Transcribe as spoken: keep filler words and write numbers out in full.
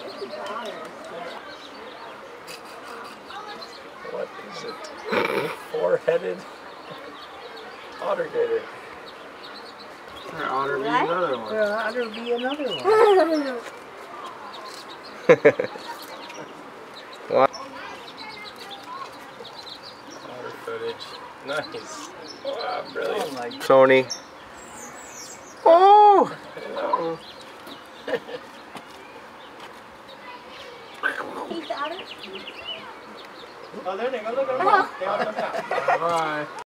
What is it? Four-headed otter gator. There ought to be another one. There ought to be another one. What? Otter footage. Nice. Wow, brilliant. Oh, Tony. Oh! Hello. Oh, there they go. Look at them. Bye.